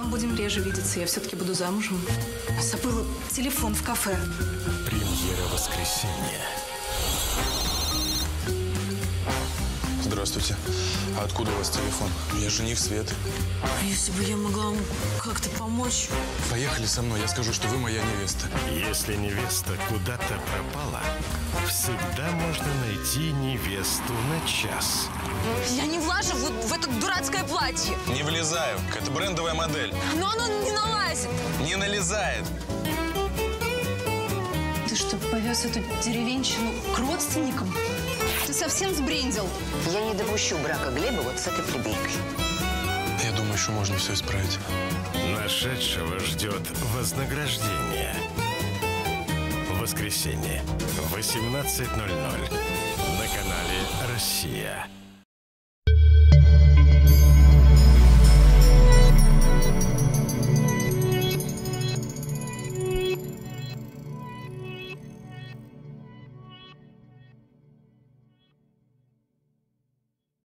нам будем реже видеться. Я все-таки буду замужем. Забыла телефон в кафе. Премьера «Воскресенье». Здравствуйте. А откуда у вас телефон? Я жених Светы. А если бы я могла вам как-то помочь? Поехали со мной, я скажу, что вы моя невеста. Если невеста куда-то пропала, всегда можно найти невесту на час. Я не влажу в это дурацкое платье. Не влезаю. Это брендовая модель. Но оно не налазит. Не налезает. Ты что, повез эту деревенщину к родственникам? Ты совсем сбрендил? Я не допущу брака Глеба вот с этой плебейкой. Я думаю, еще можно все исправить. Нашедшего ждет вознаграждение. В воскресенье в 18:00 на канале «Россия».